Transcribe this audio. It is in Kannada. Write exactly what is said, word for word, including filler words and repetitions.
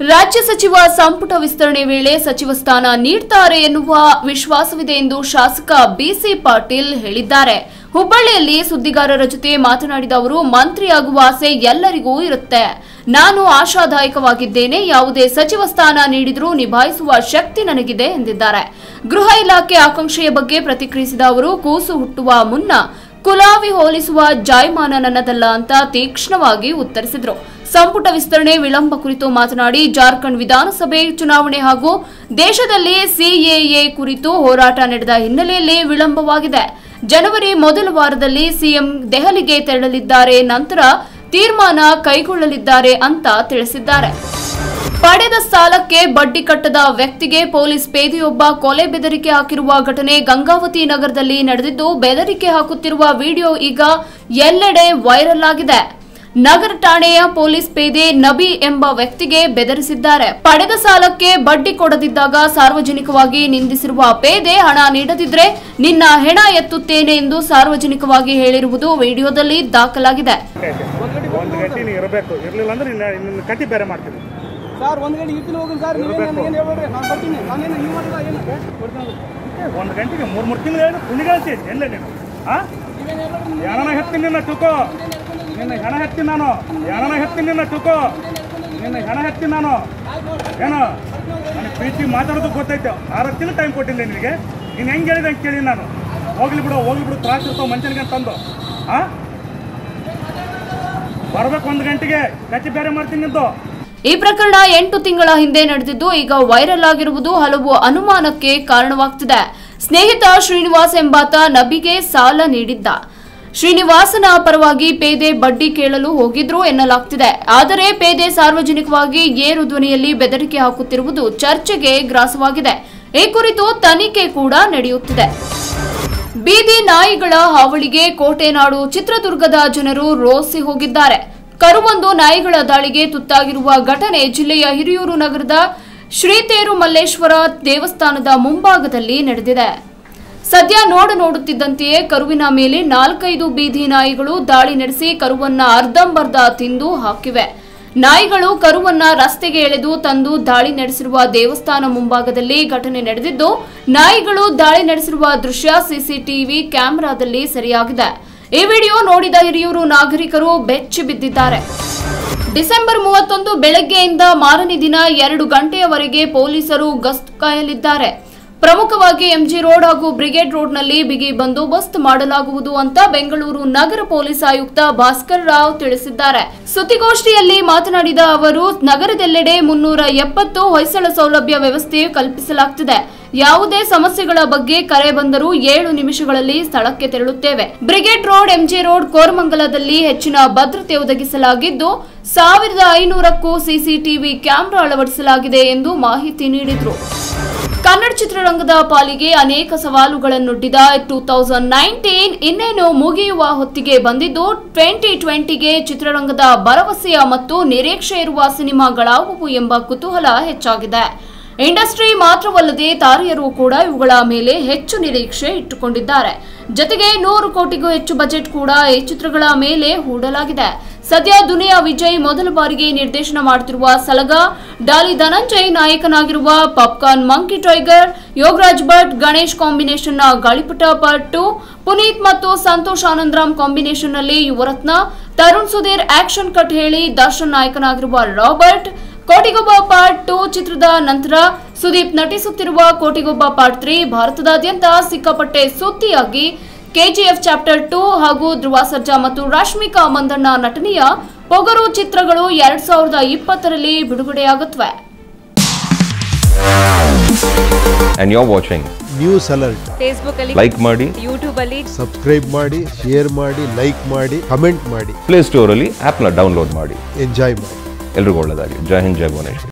ರಾಜ್ಯ ಸಚಿವ ಸಂಪುಟ ವಿಸ್ತರಣೆ ವೇಳೆ ಸಚಿವ ಸ್ಥಾನ ನೀಡುತ್ತಾರೆ ಎನ್ನುವ ವಿಶ್ವಾಸವಿದೆ ಎಂದು ಶಾಸಕ ಬಿಸಿ ಪಾಟೀಲ್ ಹೇಳಿದ್ದಾರೆ. ಹುಬ್ಬಳ್ಳಿಯಲ್ಲಿ ಸುದ್ದಿಗಾರರ ಜೊತೆ ಮಾತನಾಡಿದ ಅವರು, ಮಂತ್ರಿಯಾಗುವ ಆಸೆ ಎಲ್ಲರಿಗೂ ಇರುತ್ತೆ. ನಾನು ಆಶಾದಾಯಕವಾಗಿದ್ದೇನೆ. ಯಾವುದೇ ಸಚಿವ ಸ್ಥಾನ ನೀಡಿದರೂ ನಿಭಾಯಿಸುವ ಶಕ್ತಿ ನನಗಿದೆ ಎಂದಿದ್ದಾರೆ. ಗೃಹ ಇಲಾಖೆ ಆಕಾಂಕ್ಷೆಯ ಬಗ್ಗೆ ಪ್ರತಿಕ್ರಿಯಿಸಿದ ಅವರು, ಕೂಸು ಹುಟ್ಟುವ ಮುನ್ನ ಕುಲಾವಿ ಹೋಲಿಸುವ ಜಾಯಮಾನ ನನ್ನದಲ್ಲ ಅಂತ ತೀಕ್ಷ್ಣವಾಗಿ ಉತ್ತರಿಸಿದರು. ಸಂಪುಟ ವಿಸ್ತರಣೆ ವಿಳಂಬ ಕುರಿತು ಮಾತನಾಡಿ, ಜಾರ್ಖಂಡ್ ವಿಧಾನಸಭೆ ಚುನಾವಣೆ ಹಾಗೂ ದೇಶದಲ್ಲಿ ಸಿಎಎ ಕುರಿತು ಹೋರಾಟ ನಡೆದ ಹಿನ್ನೆಲೆಯಲ್ಲಿ ವಿಳಂಬವಾಗಿದೆ. ಜನವರಿ ಮೊದಲ ವಾರದಲ್ಲಿ ಸಿಎಂ ದೆಹಲಿಗೆ ತೆರಳಲಿದ್ದಾರೆ, ನಂತರ ತೀರ್ಮಾನ ಕೈಗೊಳ್ಳಲಿದ್ದಾರೆ ಅಂತ ತಿಳಿಸಿದ್ದಾರೆ. ಪಡೆದ ಸಾಲಕ್ಕೆ ಬಡ್ಡಿ ಕಟ್ಟದ ವ್ಯಕ್ತಿಗೆ ಪೊಲೀಸ್ ಪೇದೆಯೊಬ್ಬ ಕೊಲೆ ಬೆದರಿಕೆ ಹಾಕಿರುವ ಘಟನೆ ಗಂಗಾವತಿ ನಗರದಲ್ಲಿ ನಡೆದಿದ್ದು, ಬೆದರಿಕೆ ಹಾಕುತ್ತಿರುವ ವಿಡಿಯೋ ಈಗ ಎಲ್ಲೆಡೆ ವೈರಲ್ ಆಗಿದೆ. ನಗರ ಠಾಣೆಯ ಪೊಲೀಸ್ ಪೇದೆ ನಬಿ ಎಂಬ ವ್ಯಕ್ತಿಗೆ ಬೆದರಿಸಿದ್ದಾರೆ. ಪಡೆದ ಸಾಲಕ್ಕೆ ಬಡ್ಡಿ ಕೊಡದಿದ್ದಾಗ ಸಾರ್ವಜನಿಕವಾಗಿ ನಿಂದಿಸಿರುವ ಪೇದೆ, ಹಣ ನೀಡದಿದ್ರೆ ನಿನ್ನ ಹೆಣ ಎತ್ತುತ್ತೇನೆ ಎಂದು ಸಾರ್ವಜನಿಕವಾಗಿ ಹೇಳಿರುವುದು ವಿಡಿಯೋದಲ್ಲಿ ದಾಖಲಾಗಿದೆ. ಸರ್ ಒಂದು ಗಂಟೆ ಇರ್ತೀನಿ ಹೋಗಿ ಸರ್ ನೀವು ಏನು ಹೇಳ್ಬೇಡ್ರಿ, ನಾನು ಬರ್ತೀನಿ. ನಾನೇನು ನೀವು ಮಾಡಿಲ್ಲ, ಏನು ಒಂದು ಗಂಟೆಗೆ ಮೂರು ಮೂರು ತಿಂಗಳು ಹೇಳಿ ಕುಣಿಗಾಲ್ತಿ ಎಲ್ಲ ನೀನು ಹಾಂ ಯಾರನ್ನ ಹೆತ್ತೀನಿ ನಿನ್ನ ಟುಕೋ ನಿನ್ನ ಹೆಣ ಹೆತ್ತೀನಿ ನಾನು ಯಾರನ್ನ ಹೆತ್ತೀನಿ ನಿನ್ನ ಟುಕೋ ನಿನ್ನ ಹೆಣ ಹೆತ್ತೀನಿ ನಾನು ಏನೋ ನನಗೆ ಪ್ರೀತಿ ಮಾತಾಡೋದು ಗೊತ್ತೈತೆ. ಆರು ತಿಂಗಳು ಟೈಮ್ ಕೊಟ್ಟಿದ್ದೆ ನಿನಗೆ. ನೀನು ಹೆಂಗೆ ಹೇಳಿದೆ ಅಂತ ಕೇಳಿ ನಾನು ಹೋಗ್ಲಿ ಬಿಡು ಹೋಗ್ಲಿ ಬಿಡು ತ್ರಾಸ ಇರ್ತಾವೆ ಮನುಷ್ಯನಿಗೆ ಅಂತಂದು ಹಾಂ ಬರ್ಬೇಕು ಒಂದು ಗಂಟೆಗೆ ಕಚ್ಚಿ ಬೇರೆ ಮಾಡ್ತೀನಿ ನಿಂದು. ಈ ಪ್ರಕರಣ ಎಂಟು ತಿಂಗಳ ಹಿಂದೆ ನಡೆದಿದ್ದು, ಈಗ ವೈರಲ್ ಆಗಿರುವುದು ಹಲವು ಅನುಮಾನಕ್ಕೆ ಕಾರಣವಾಗ್ತಿದೆ. ಸ್ನೇಹಿತ ಶ್ರೀನಿವಾಸ್ ಎಂಬಾತ ನಬಿಗೆ ಸಾಲ ನೀಡಿದ್ದ. ಶ್ರೀನಿವಾಸನ ಪರವಾಗಿ ಪೇದೆ ಬಡ್ಡಿ ಕೇಳಲು ಹೋಗಿದ್ರು ಎನ್ನಲಾಗ್ತಿದೆ. ಆದರೆ ಪೇದೆ ಸಾರ್ವಜನಿಕವಾಗಿ ಏರು ಧ್ವನಿಯಲ್ಲಿ ಬೆದರಿಕೆ ಹಾಕುತ್ತಿರುವುದು ಚರ್ಚೆಗೆ ಗ್ರಾಸವಾಗಿದೆ. ಈ ಕುರಿತು ತನಿಖೆ ಕೂಡ ನಡೆಯುತ್ತಿದೆ. ಬೀದಿ ನಾಯಿಗಳ ಹಾವಳಿಗೆ ಕೋಟೆನಾಡು ಚಿತ್ರದುರ್ಗದ ಜನರು ರೋಸಿ ಹೋಗಿದ್ದಾರೆ. ಕರುವೊಂದು ನಾಯಿಗಳ ದಾಳಿಗೆ ತುತ್ತಾಗಿರುವ ಘಟನೆ ಜಿಲ್ಲೆಯ ಹಿರಿಯೂರು ನಗರದ ಶ್ರೀತೇರು ಮಲ್ಲೇಶ್ವರ ದೇವಸ್ಥಾನದ ಮುಂಭಾಗದಲ್ಲಿ ನಡೆದಿದೆ. ಸದ್ಯ ನೋಡ ನೋಡುತ್ತಿದ್ದಂತೆಯೇ ಕರುವಿನ ಮೇಲೆ ನಾಲ್ಕೈದು ಬೀದಿ ನಾಯಿಗಳು ದಾಳಿ ನಡೆಸಿ ಕರುವನ್ನ ಅರ್ಧಂಬರ್ಧ ತಿಂದು ಹಾಕಿವೆ. ನಾಯಿಗಳು ಕರುವನ್ನ ರಸ್ತೆಗೆ ಎಳೆದು ತಂದು ದಾಳಿ ನಡೆಸಿರುವ ದೇವಸ್ಥಾನ ಮುಂಭಾಗದಲ್ಲಿ ಘಟನೆ ನಡೆದಿದ್ದು, ನಾಯಿಗಳು ದಾಳಿ ನಡೆಸಿರುವ ದೃಶ್ಯ ಸಿಸಿಟಿವಿ ಕ್ಯಾಮೆರಾದಲ್ಲಿ ಸೆರೆಯಾಗಿದೆ. ಈ ವಿಡಿಯೋ ನೋಡಿದ ಹಿರಿಯೂರು ನಾಗರಿಕರು ಬೆಚ್ಚಿ ಬಿದ್ದಿದ್ದಾರೆ. ಡಿಸೆಂಬರ್ ಮೂವತ್ತೊಂದು ಬೆಳಗ್ಗೆಯಿಂದ ಮಾರನೇ ದಿನ ಎರಡು ಗಂಟೆಯವರೆಗೆ ಪೊಲೀಸರು ಗಸ್ತು ಕಾಯಲಿದ್ದಾರೆ. ಪ್ರಮುಖವಾಗಿ ಎಂಜಿ ರೋಡ್ ಹಾಗೂ ಬ್ರಿಗೇಡ್ ರೋಡ್ನಲ್ಲಿ ಬಿಗಿ ಬಂದೋಬಸ್ತ್ ಮಾಡಲಾಗುವುದು ಅಂತ ಬೆಂಗಳೂರು ನಗರ ಪೊಲೀಸ್ ಆಯುಕ್ತ ಭಾಸ್ಕರ್ ರಾವ್ ತಿಳಿಸಿದ್ದಾರೆ. ಸುದ್ದಿಗೋಷ್ಠಿಯಲ್ಲಿ ಮಾತನಾಡಿದ ಅವರು, ನಗರದೆಲ್ಲೆಡೆ ಮುನ್ನೂರ ಎಪ್ಪತ್ತು ಹೊಯ್ಸಳ ಸೌಲಭ್ಯ ವ್ಯವಸ್ಥೆ ಕಲ್ಪಿಸಲಾಗುತ್ತಿದೆ. ಯಾವುದೇ ಸಮಸ್ಯೆಗಳ ಬಗ್ಗೆ ಕರೆ ಬಂದರೂ ಏಳು ನಿಮಿಷಗಳಲ್ಲಿ ಸ್ಥಳಕ್ಕೆ ತೆರಳುತ್ತೇವೆ. ಬ್ರಿಗೇಡ್ ರೋಡ್, ಎಂಜಿ ರೋಡ್, ಕೋರಮಂಗಲದಲ್ಲಿ ಹೆಚ್ಚಿನ ಭದ್ರತೆ ಒದಗಿಸಲಾಗಿದ್ದು, ಸಾವಿರದ ಐನೂರಕ್ಕೂ ಸಿಸಿಟಿವಿ ಕ್ಯಾಮೆರಾ ಅಳವಡಿಸಲಾಗಿದೆ ಎಂದು ಮಾಹಿತಿ ನೀಡಿದರು. ಕನ್ನಡ ಚಿತ್ರರಂಗದ ಪಾಲಿಗೆ ಅನೇಕ ಸವಾಲುಗಳನ್ನೊಡ್ಡಿದ ಟೂ ತೌಸಂಡ್ ನೈನ್ಟೀನ್ ಇನ್ನೇನು ಮುಗಿಯುವ ಹೊತ್ತಿಗೆ ಬಂದಿದ್ದು, ಟ್ವೆಂಟಿ ಟ್ವೆಂಟಿಗೆ ಚಿತ್ರರಂಗದ ಭರವಸೆಯ ಮತ್ತು ನಿರೀಕ್ಷೆ ಇರುವ ಸಿನಿಮಾಗಳಾವುವು ಎಂಬ ಕುತೂಹಲ ಹೆಚ್ಚಾಗಿದೆ. ಇಂಡಸ್ಟ್ರಿ ಮಾತ್ರವಲ್ಲದೆ ತಾರೆಯರು ಕೂಡ ಇವುಗಳ ಮೇಲೆ ಹೆಚ್ಚು ನಿರೀಕ್ಷೆ ಇಟ್ಟುಕೊಂಡಿದ್ದಾರೆ. ಜೊತೆಗೆ ನೂರು ಕೋಟಿಗೂ ಹೆಚ್ಚು ಬಜೆಟ್ ಕೂಡ ಈ ಚಿತ್ರಗಳ ಮೇಲೆ ಹೂಡಲಾಗಿದೆ. ಸದ್ಯ ದುನಿಯಾ ವಿಜಯ್ ಮೊದಲ ಬಾರಿಗೆ ನಿರ್ದೇಶನ ಮಾಡುತ್ತಿರುವ ಸಲಗ, ಡಾಲಿ ಧನಂಜಯ್ ನಾಯಕನಾಗಿರುವ popcorn monkey tiger, Yogaraj Bhat Ganesh combination ನ ಗಾಳಿಪಟ ಪಾರ್ಟ್ ಟು, ಪುನೀತ್ ಮತ್ತು ಸಂತೋಷ್ ಆನಂದರಾಮ್ ಕಾಂಬಿನೇಷನ್ ನಲ್ಲಿ ಯುವರತ್ನ, ತರುಣ್ ಸುಧೀರ್ ಆಕ್ಷನ್ ಕಟ್ ಹೇಳಿ ದರ್ಶನ್ ನಾಯಕನಾಗಿರುವ ರಾಬರ್ಟ್, ಕೋಟಿಗೊಬ್ಬ ಪಾರ್ಟ್ ಟು ಚಿತ್ರದ ನಂತರ ಸುದೀಪ್ ನಟಿಸುತ್ತಿರುವ ಕೋಟಿಗೊಬ್ಬ ಪಾರ್ಟ್ ತ್ರೀ ಭಾರತದಾದ್ಯಂತ ಸಿಕ್ಕಾಪಟ್ಟೆ ಸುದ್ದಿಯಾಗಿ, ಕೆಜಿಎಫ್ ಚಾಪ್ಟರ್ ಟೂ ಹಾಗೂ ಧ್ರುವ ಸರ್ಜಾ ಮತ್ತು ರಶ್ಮಿಕಾ ಮಂದಣ್ಣ ನಟನೆಯ ಪೊಗರು ಚಿತ್ರಗಳು ಎರಡ್ ಸಾವಿರದ ಇಪ್ಪತ್ತರಲ್ಲಿ ಬಿಡುಗಡೆಯಾಗುತ್ತವೆ. And you're watching News Alert. Facebook ಅಲ್ಲಿ like ಮಾಡಿ, YouTube ಅಲ್ಲಿ Subscribe ಮಾಡಿ, share ಮಾಡಿ, like ಮಾಡಿ, comment ಮಾಡಿ. ಪ್ಲೇ ಸ್ಟೋರ್ ಅಲ್ಲಿ ಆಪ್ ನ ಡೌನ್ಲೋಡ್ ಮಾಡಿ. Enjoy ಮಾಡಿ. ಎಲ್ರಿಗೂ ಒಳ್ಳೆಯದಾಗಲಿ. ಜೈ ಹಿಂದ್, ಜೈ ಭುವನೇಶ್ವರಿ.